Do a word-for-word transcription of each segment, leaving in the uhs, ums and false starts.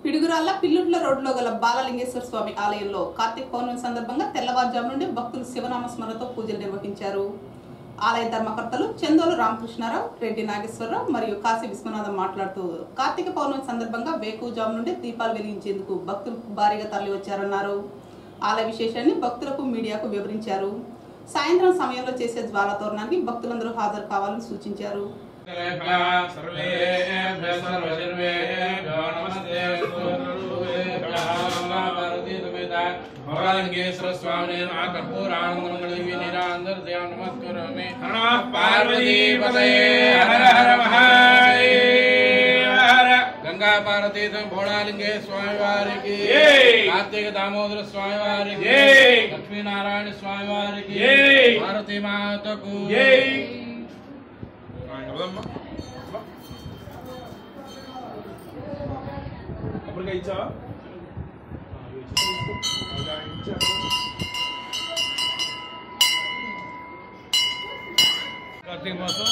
పిడుగురాళ్ల పిల్లుట్ల రోడ్లో గల బాలలింగేశ్వర స్వామి ఆలయంలో కార్తీక పౌర్ణమి సందర్భంగా తెల్లవారుజాము నుండి భక్తులు శివనామ స్మరణతో పూజలు నిర్వహించారు. ఆలయ ధర్మకర్తలు చందోలు రామకృష్ణారావు, రెడ్డి నాగేశ్వరరావు మరియు కాశీ విశ్వనాథం మాట్లాడుతూ కార్తీక పౌర్ణమి సందర్భంగా వేకువజాము నుండి దీపాలు వెలిగించేందుకు భక్తులు భారీగా తరలివచ్చారన్నారు. ఆలయ విశేషాన్ని భక్తులకు మీడియాకు వివరించారు. సాయంత్రం సమయంలో చేసే జ్వాల తోరణానికి భక్తులందరూ హాజరు కావాలని సూచించారు. बाललिंगेश्वर स्वामी नमस्करोमि पार्वती पतये हर हर महादेव। गंगा पार्वती भोलालिंगेश्वर स्वामी वारी की, कार्तिक दामोदर स्वामी वारी की, लक्ष्मी नारायण स्वामी वारी की, पार्वती माता को కార్తీక మాసం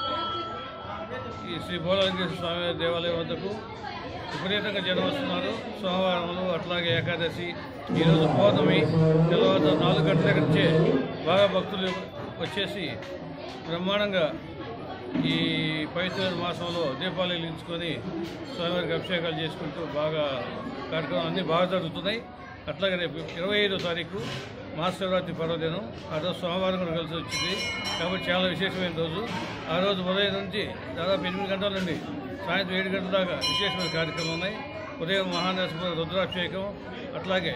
ఈ శ్రీ భోలాలింగేశ్వర స్వామి దేవాలయం వద్దకు విపరీతంగా జనం వస్తున్నారు. సోమవారములు అట్లాగే ఏకాదశి, ఈరోజు పౌర్ణమి, తెల్లవారు నాలుగు గంటల దగ్గర నుంచే బాగా భక్తులు వచ్చేసి బ్రహ్మాండంగా ఈ పవిత్ర మాసంలో దీపాలు వెలిగించుకొని స్వామివారికి అభిషేకాలు చేసుకుంటూ బాగా కార్యక్రమాలు అన్నీ బాగా జరుగుతున్నాయి. అట్లాగే రేపు ఇరవై ఐదో తారీఖు మహాశివరాత్రి పర్వదినం, ఆ రోజు సోమవారం కూడా కలిసి వచ్చింది కాబట్టి చాలా విశేషమైన రోజు. ఆ రోజు ఉదయం నుంచి దాదాపు ఎనిమిది గంటల నుండి సాయంత్రం ఏడు గంటల దాకా విశేషమైన కార్యక్రమాలు ఉన్నాయి. ఉదయం మహానరసింహ రుద్రాభిషేకం, అట్లాగే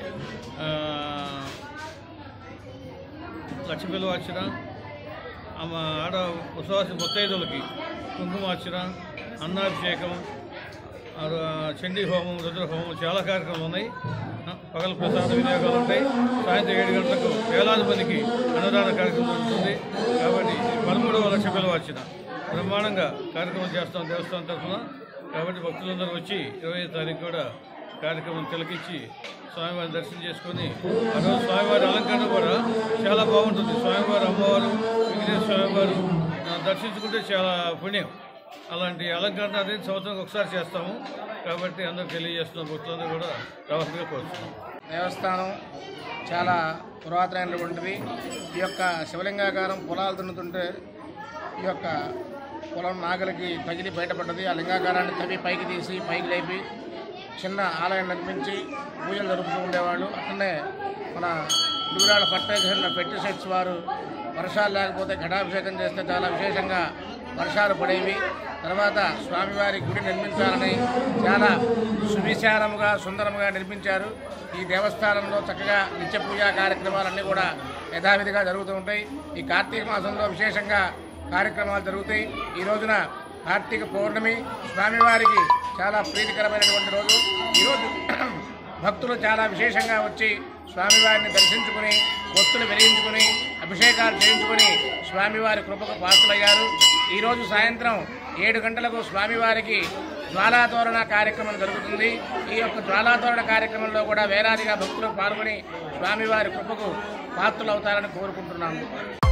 లక్ష్మీపిల్లవార్చన, ఆడ ఉపవాస ముత్తైదులకి కుంకుమార్చన, అన్నాభిషేకం, చండీ హోమం, రుద్ర హోమం, చాలా కార్యక్రమాలు ఉన్నాయి. పగల ప్రసాద వినియోగాలు ఉంటాయి. సాయంత్రం ఏడు గంటలకు వేలాది మందికి అన్నదాన కార్యక్రమం జరుగుతుంది. కాబట్టి పదమూడవ లక్ష పిల్లవార్చిన బ్రహ్మాండంగా కార్యక్రమం చేస్తాం దేవస్థానం తరఫున. కాబట్టి భక్తులందరూ వచ్చి ఇరవై ఐదు తారీఖు కూడా కార్యక్రమం తిలకించి స్వామివారిని దర్శనం చేసుకొని ఆ రోజు స్వామివారి అలంకరణ కూడా చాలా బాగుంటుంది. స్వామివారి అమ్మవారు విఘ్నేశ్వర స్వామివారు దర్శించుకుంటే చాలా పుణ్యం. అలాంటి అలంకరణ అనేది సంవత్సరానికి ఒకసారి చేస్తాము. కాబట్టి అందరూ తెలియజేస్తున్నాం, భక్తులందరూ కూడా రావాల్సిందిగా కోరుతున్నాం. దేవస్థానం చాలా పురాతనమైనటువంటిది. ఈ యొక్క శివలింగాకారం పొలాలు దున్నుతుంటే ఈ యొక్క పొలం నాగలికి తగిలి బయటపడ్డది. ఆ లింగాకారాన్ని తవ్వి పైకి తీసి పైకి లేపి చిన్న ఆలయం నిర్మించి పూజలు జరుపుతూ ఉండేవాళ్ళు. అట్లనే మన పిడుగురాళ్ల పట్టణ పెట్టి సెట్స్ వారు వర్షాలు లేకపోతే ఘటాభిషేకం చేస్తే చాలా విశేషంగా వర్షాలు పడేవి. తర్వాత స్వామివారి గుడి నిర్మించాలని చాలా సువిశాలముగా సుందరముగా నిర్మించారు. ఈ దేవస్థానంలో చక్కగా నిత్య పూజా కార్యక్రమాలన్నీ కూడా యథావిధిగా జరుగుతూ ఉంటాయి. ఈ కార్తీక మాసంలో విశేషంగా కార్యక్రమాలు జరుగుతాయి. ఈ రోజున కార్తీక పౌర్ణమి స్వామివారికి చాలా ప్రీతికరమైనటువంటి రోజు. ఈరోజు భక్తులు చాలా విశేషంగా వచ్చి స్వామివారిని దర్శించుకుని భక్తులు వెలిగించుకుని అభిషేకాలు చేయించుకుని స్వామివారి కృపకు పాత్రులయ్యారు. ఈరోజు సాయంత్రం ఏడు గంటలకు స్వామివారికి జ్వాలాతోరణ కార్యక్రమం జరుగుతుంది. ఈ యొక్క జ్వాలాతోరణ కార్యక్రమంలో కూడా వేలాదిగా భక్తులు పాల్గొని స్వామివారి కృపకు పాత్రులవుతారని కోరుకుంటున్నాము.